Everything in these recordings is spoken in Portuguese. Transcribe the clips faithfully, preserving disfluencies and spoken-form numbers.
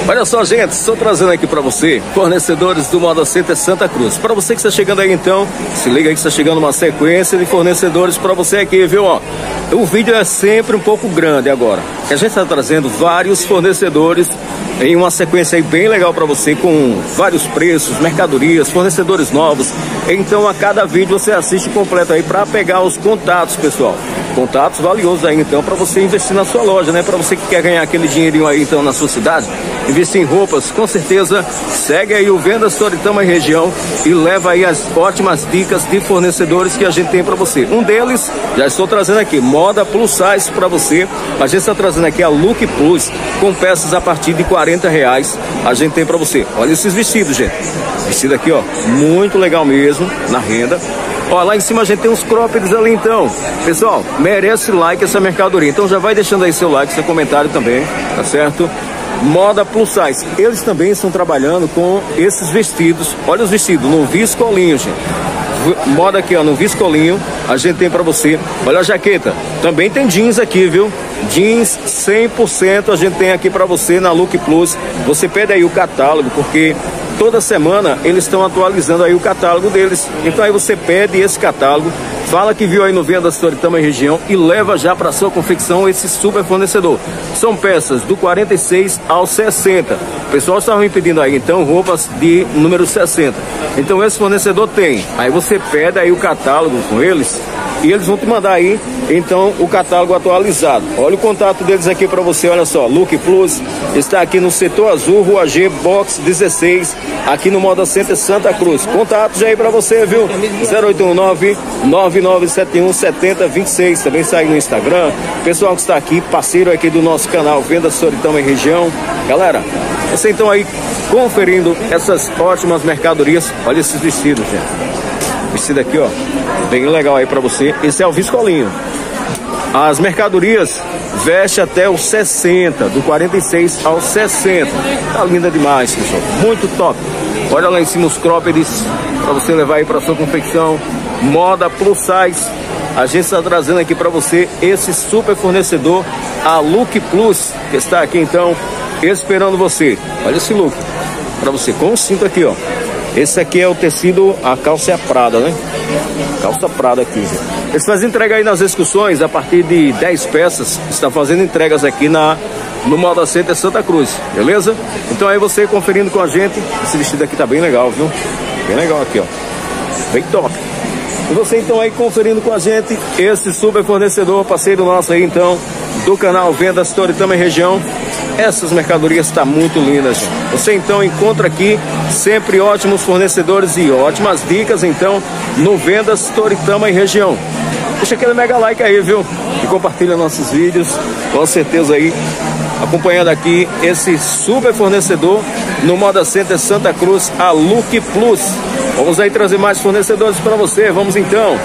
Olha só, gente, estou trazendo aqui para você fornecedores do Moda Center Santa Cruz. Para você que está chegando aí, então, se liga aí que está chegando uma sequência de fornecedores para você aqui, viu? Ó, o vídeo é sempre um pouco grande agora. A gente está trazendo vários fornecedores em uma sequência aí bem legal para você, com vários preços, mercadorias, fornecedores novos. Então, a cada vídeo você assiste completo aí para pegar os contatos, pessoal. Contatos valiosos aí, então, para você investir na sua loja, né? Para você que quer ganhar aquele dinheirinho aí, então, na sua cidade, investir em roupas, com certeza, segue aí o Vendas Toritama e Região e leva aí as ótimas dicas de fornecedores que a gente tem para você. Um deles, já estou trazendo aqui, moda plus size para você. A gente está trazendo aqui a Look Plus, com peças a partir de quarenta reais. A gente tem para você. Olha esses vestidos, gente. Vestido aqui, ó, muito legal mesmo, na renda. Ó, lá em cima a gente tem uns croppeds ali, então. Pessoal, merece like essa mercadoria. Então já vai deixando aí seu like, seu comentário também, tá certo? Moda plus size. Eles também estão trabalhando com esses vestidos. Olha os vestidos, no viscolinho, gente. Moda aqui, ó, no viscolinho. A gente tem pra você. Olha a jaqueta. Também tem jeans aqui, viu? Jeans cem por cento a gente tem aqui pra você na Look Plus. Você pede aí o catálogo, porque toda semana eles estão atualizando aí o catálogo deles. Então aí você pede esse catálogo, fala que viu aí no Vendas Toritama e Região e leva já para sua confecção esse super fornecedor. São peças do quarenta e seis ao sessenta. O pessoal estava me pedindo aí, então, roupas de número sessenta. Então esse fornecedor tem. Aí você pede aí o catálogo com eles e eles vão te mandar aí, então, o catálogo atualizado. Olha o contato deles aqui para você, olha só. Look Plus está aqui no setor azul, Rua G, box dezesseis, aqui no Moda Center Santa Cruz. Contato já aí para você, viu? zero oito um nove, nove nove sete um, sete zero dois seis. Também sai no Instagram. Pessoal que está aqui, parceiro aqui do nosso canal Vendas Toritama e Região. Galera, você então aí conferindo essas ótimas mercadorias. Olha esses vestidos, gente. Vestido aqui, ó, bem legal aí pra você. Esse é o viscolinho. As mercadorias veste até o sessenta, do quarenta e seis ao sessenta. Tá linda demais, pessoal. Muito top. Olha lá em cima os croppeds pra você levar aí pra sua confecção. Moda plus size. A gente está trazendo aqui pra você esse super fornecedor, a Look Plus, que está aqui então esperando você. Olha esse look pra você, com o cinto aqui, ó. Esse aqui é o tecido, a calça é a Prada, né? Calça Prada aqui, gente. Eles fazem entrega aí nas excursões a partir de dez peças. Está fazendo entregas aqui na, no Moda Center Santa Cruz, beleza? Então aí você conferindo com a gente. Esse vestido aqui tá bem legal, viu? Bem legal aqui, ó. Bem top. E você então aí conferindo com a gente esse super fornecedor, parceiro nosso aí então, do canal Vendas Toritama e Região. Essas mercadorias estão muito lindas, gente. Você então encontra aqui sempre ótimos fornecedores e ótimas dicas, então, no Vendas Toritama e Região. Deixa aquele mega like aí, viu? E compartilha nossos vídeos, com certeza aí, acompanhando aqui esse super fornecedor no Moda Center Santa Cruz, a Look Plus. Vamos aí trazer mais fornecedores para você, vamos então.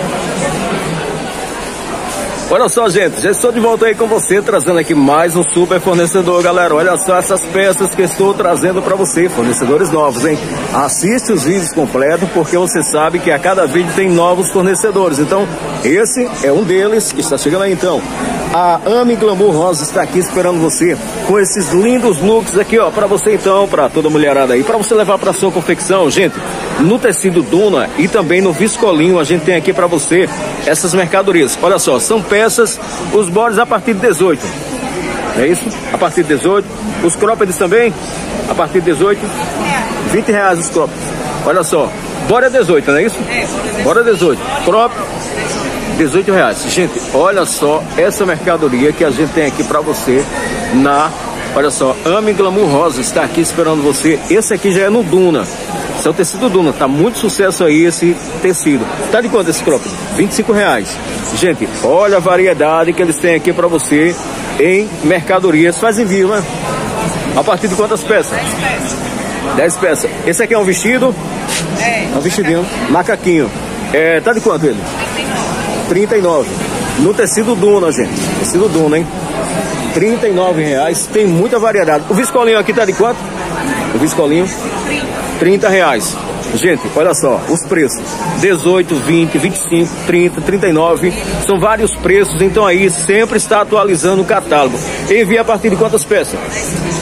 Olha só, gente, já estou de volta aí com você, trazendo aqui mais um super fornecedor, galera. Olha só essas peças que estou trazendo para você, fornecedores novos, hein? Assiste os vídeos completos, porque você sabe que a cada vídeo tem novos fornecedores. Então, esse é um deles que está chegando aí, então. A Ami Glamour Rosa está aqui esperando você com esses lindos looks aqui, ó, para você então, para toda mulherada aí, para você levar para sua confecção, gente. No tecido Duna e também no viscolinho, a gente tem aqui para você essas mercadorias. Olha só, são peças, os bodies a partir de dezoito. É isso? A partir de dezoito. Os croppeds também? A partir de dezoito. vinte reais os croppeds. Olha só, bora dezoito, não é isso? Bora dezoito. Crop, dezoito reais. Gente, olha só essa mercadoria que a gente tem aqui para você na... Olha só, Ami Glamour Rosa está aqui esperando você. Esse aqui já é no Duna. Esse é o tecido Duna. Tá muito sucesso aí esse tecido. Tá de quanto esse cropped? vinte e cinco reais. Gente, olha a variedade que eles têm aqui para você em mercadorias. Faz envio, né? A partir de quantas peças? dez peças. dez peças. Esse aqui é um vestido? É. É um vestidinho. Macaquinho. É, tá de quanto ele? trinta e nove. No tecido Duna, gente. Tecido Duna, hein? trinta e nove reais. Tem muita variedade. O viscolinho aqui tá de quanto? O viscolinho? trinta reais. Gente, olha só, os preços, dezoito, vinte, vinte e cinco, trinta, trinta e nove, são vários preços, então aí sempre está atualizando o catálogo. Envia a partir de quantas peças?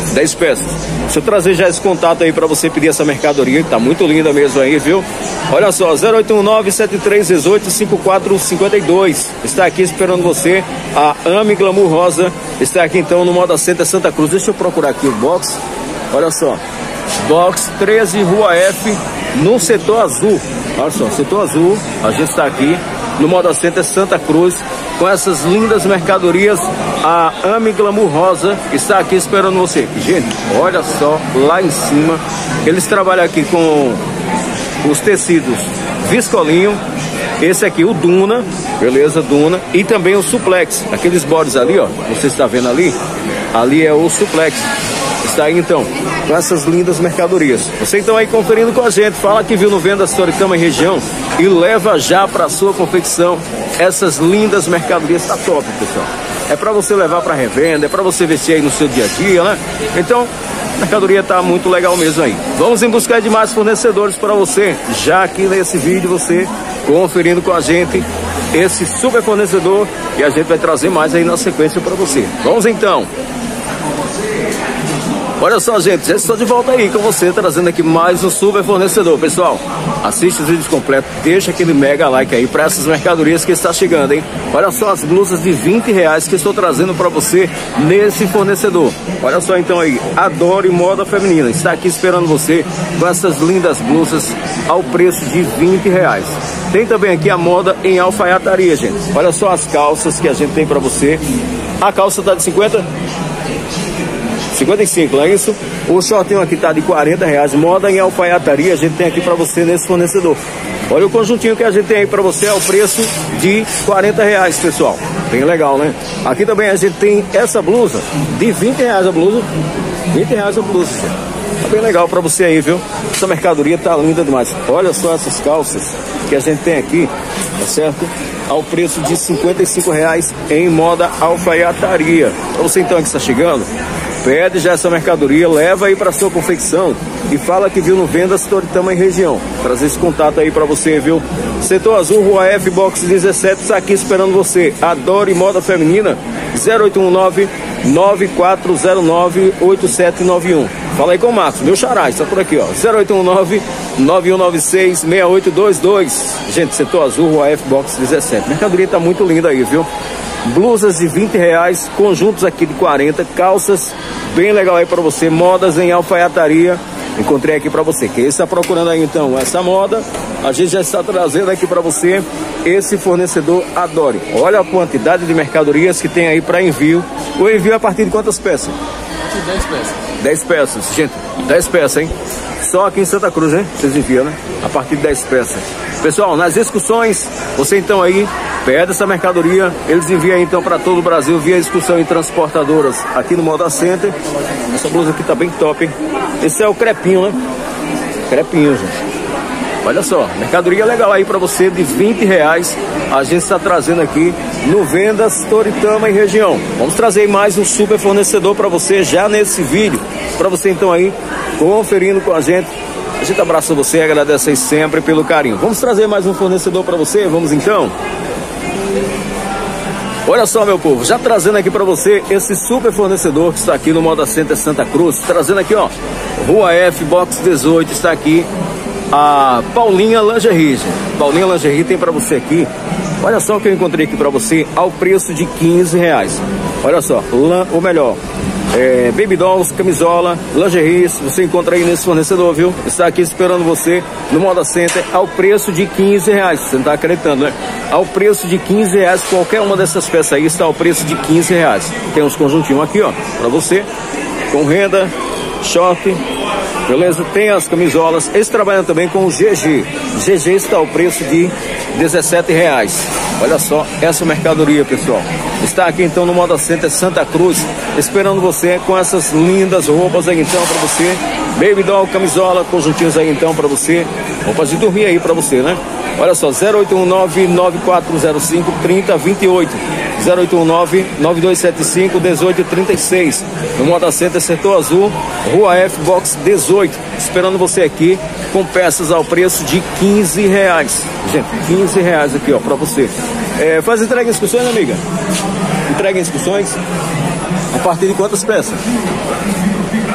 dez peças. Deixa eu trazer já esse contato aí para você pedir essa mercadoria, que tá muito linda mesmo aí, viu? Olha só, zero oito um nove, sete três um oito, cinco quatro cinco dois. Está aqui esperando você. A Ami Glamour Rosa está aqui então no Moda Center Santa Cruz. Deixa eu procurar aqui o box. Olha só, box treze, Rua F, no setor azul. Olha só, setor azul. A gente está aqui no Moda Center Santa Cruz com essas lindas mercadorias. A Ami Glamour Rosa está aqui esperando você. Gente, olha só, lá em cima eles trabalham aqui com os tecidos viscolinho. Esse aqui, o Duna, beleza, Duna. E também o Suplex, aqueles bordes ali, ó, você está vendo ali. Ali é o Suplex. Está aí então com essas lindas mercadorias. Você então aí conferindo com a gente, fala que viu no Vendas Toritama e região e leva já para sua confecção essas lindas mercadorias. Tá top, pessoal. É para você levar para revenda, é para você vestir aí no seu dia a dia, né? Então, a mercadoria tá muito legal mesmo aí. Vamos em busca de mais fornecedores para você, já aqui nesse vídeo você conferindo com a gente esse super fornecedor, e a gente vai trazer mais aí na sequência para você. Vamos então. Olha só, gente, já estou de volta aí com você, trazendo aqui mais um super fornecedor. Pessoal, assiste os vídeos completos, deixa aquele mega like aí para essas mercadorias que está chegando, hein? Olha só as blusas de vinte reais que estou trazendo para você nesse fornecedor. Olha só então aí, Adore Moda Feminina está aqui esperando você com essas lindas blusas ao preço de vinte reais. Tem também aqui a moda em alfaiataria, gente. Olha só as calças que a gente tem para você. A calça tá de cinquenta? cinquenta e cinco, não é isso? O shortinho aqui tá de quarenta reais. Moda em alfaiataria a gente tem aqui para você nesse fornecedor. Olha o conjuntinho que a gente tem aí para você ao preço de quarenta reais, pessoal. Bem legal, né? Aqui também a gente tem essa blusa de vinte reais a blusa. vinte reais a blusa. Tá bem legal para você aí, viu? Essa mercadoria tá linda demais. Olha só essas calças que a gente tem aqui, tá certo? Ao preço de cinquenta e cinco reais em moda alfaiataria. Para você então que está chegando, pede já essa mercadoria, leva aí para sua confecção e fala que viu no Vendas Toritama e região. Trazer esse contato aí para você, viu? Setor Azul, Rua F, box dezessete, está aqui esperando você. Adore Moda Feminina, zero oito um nove, nove quatro zero nove, oito sete nove um. Fala aí com o Marcos, meu xará, está por aqui, ó. zero oito um nove, nove um nove seis, seis oito dois dois. Gente, Setor Azul, Rua F, box dezessete. Mercadoria tá muito linda aí, viu? Blusas de vinte reais, conjuntos aqui de quarenta, calças bem legal aí para você, modas em alfaiataria. Encontrei aqui para você. Quem está procurando aí então essa moda, a gente já está trazendo aqui para você esse fornecedor Adore. Olha a quantidade de mercadorias que tem aí para envio. O envio é a partir de quantas peças? dez peças. dez peças, gente. dez peças, hein? Só aqui em Santa Cruz, hein? Vocês enviam, né? A partir de dez peças. Pessoal, nas excursões, você então aí pede essa mercadoria, eles enviam então para todo o Brasil via excursão em transportadoras aqui no Moda Center. Essa blusa aqui tá bem top, hein? Esse é o crepinho, né? Crepinho, gente. Olha só, mercadoria legal aí para você de vinte reais. A gente está trazendo aqui no Vendas Toritama e região. Vamos trazer mais um super fornecedor para você já nesse vídeo, para você então aí conferindo com a gente. A gente abraça você e agradece aí sempre pelo carinho. Vamos trazer mais um fornecedor para você? Vamos então? Olha só, meu povo, já trazendo aqui para você esse super fornecedor que está aqui no Moda Center Santa Cruz. Trazendo aqui, ó, Rua F, box dezoito, está aqui a Paulinha Lingerie. Paulinha Lingerie tem para você aqui. Olha só o que eu encontrei aqui para você ao preço de quinze reais. Olha só, lã, ou melhor, é, baby dolls, camisola, lingeries, você encontra aí nesse fornecedor, viu? Está aqui esperando você no Moda Center ao preço de quinze reais. Você não está acreditando, né? Ao preço de quinze reais, qualquer uma dessas peças aí está ao preço de quinze reais. Tem uns conjuntinhos aqui, ó, para você, com renda, short, beleza? Tem as camisolas. Eles trabalham também com o G G. G G está ao preço de dezessete reais. Olha só essa mercadoria, pessoal. Está aqui então no Moda Center Santa Cruz, esperando você com essas lindas roupas aí então para você. Baby doll, camisola, conjuntinhos aí então para você. Roupas de dormir aí para você, né? Olha só, zero oito um nove, nove quatro zero cinco, três zero dois oito. zero oito um nove, nove dois sete cinco, um oito três seis. No Moda Center Setor Azul, Rua F, box dezoito. Esperando você aqui com peças ao preço de quinze reais. Gente, quinze reais aqui, ó, pra você. É, faz entrega em excursões, amiga? Entrega em excursões? A partir de quantas peças?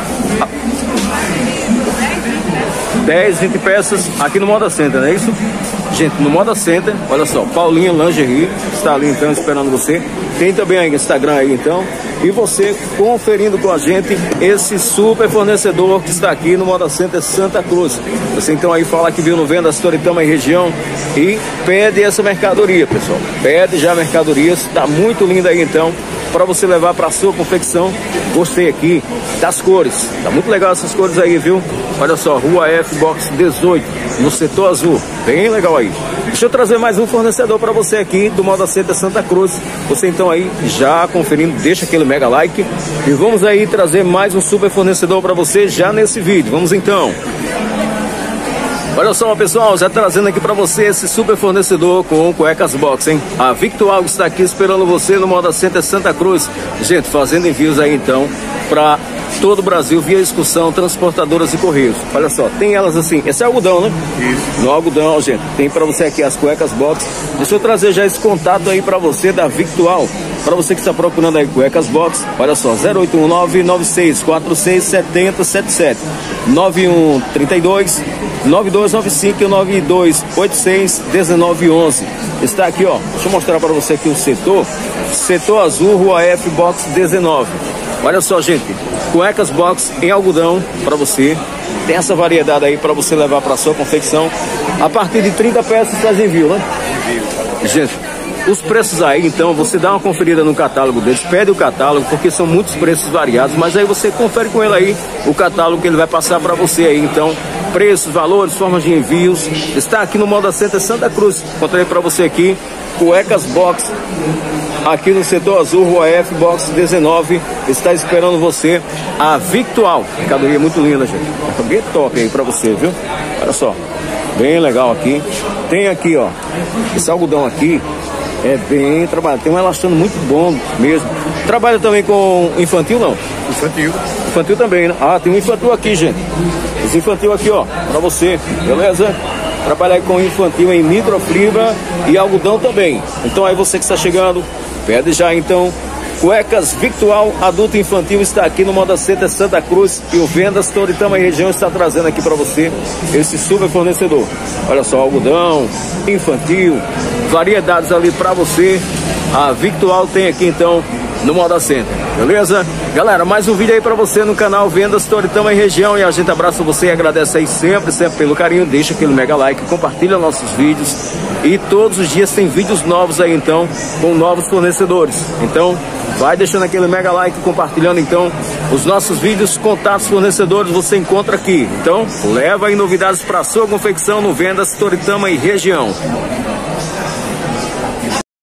dez, vinte peças aqui no Moda Center, não é isso? Gente, no Moda Center, olha só, Paulinho Lingerie está ali então esperando você. Tem também aí Instagram aí então. E você conferindo com a gente esse super fornecedor que está aqui no Moda Center Santa Cruz. Você então aí fala que viu no Vendas Toritama e região e pede essa mercadoria, pessoal. Pede já mercadorias, está muito linda aí então, para você levar para sua confecção. Gostei aqui das cores, tá muito legal essas cores aí, viu? Olha só, Rua F, box dezoito, no setor azul, bem legal aí. Deixa eu trazer mais um fornecedor para você aqui do Moda Center Santa Cruz. Você então aí já conferindo, deixa aquele mega like e vamos aí trazer mais um super fornecedor para você já nesse vídeo. Vamos então. Olha só, pessoal, já trazendo aqui para você esse super fornecedor com cuecas box, hein? A Victual está aqui esperando você no Moda Center Santa Cruz. Gente, fazendo envios aí então para todo o Brasil via excursão, transportadoras e correios. Olha só, tem elas assim, esse é algodão, né? Isso. No algodão, gente, tem para você aqui as cuecas box. Deixa eu trazer já esse contato aí para você da Victual, para você que está procurando aí cuecas box. Olha só, zero oito um nove, nove seis quatro seis, sete zero sete sete, nove um três dois, nove dois nove cinco, nove dois oito seis, um nove um um. Está aqui, ó, deixa eu mostrar para você aqui o setor, setor azul, Rua F, box dezenove. Olha só, gente, cuecas box em algodão para você. Tem essa variedade aí para você levar para sua confecção. A partir de trinta peças faz envio, né? Envio. Gente, os preços aí, então, você dá uma conferida no catálogo deles, pede o catálogo, porque são muitos preços variados, mas aí você confere com ele aí o catálogo que ele vai passar para você aí, então, preços, valores, formas de envios. Está aqui no Moda Center Santa Cruz. Encontrei para você aqui cuecas box aqui no setor azul, Rua F, box dezenove. Está esperando você a Victual. Mercadoria muito linda, gente. Bem top aí para você, viu? Olha só, bem legal aqui. Tem aqui, ó, esse algodão aqui é bem trabalhado. Tem um elastano muito bom mesmo. Trabalha também com infantil, não? Infantil. Infantil também, né? Ah, tem um infantil aqui, gente. Esse infantil aqui, ó, pra você, beleza? Trabalhar com infantil em microfibra e algodão também. Então aí você que está chegando, pede já então. Cuecas Victual adulto e infantil está aqui no Moda Center Santa Cruz e o Vendas Toritama e região está trazendo aqui para você esse super fornecedor. Olha só, algodão, infantil, variedades ali para você. A Victual tem aqui então no Moda Center, beleza? Galera, mais um vídeo aí pra você no canal Vendas Toritama e região, e a gente abraça você e agradece aí sempre, sempre pelo carinho. Deixa aquele mega like, compartilha nossos vídeos e todos os dias tem vídeos novos aí então, com novos fornecedores. Então, vai deixando aquele mega like, compartilhando então os nossos vídeos, contatos, fornecedores, você encontra aqui. Então, leva aí novidades para sua confecção no Vendas Toritama e região.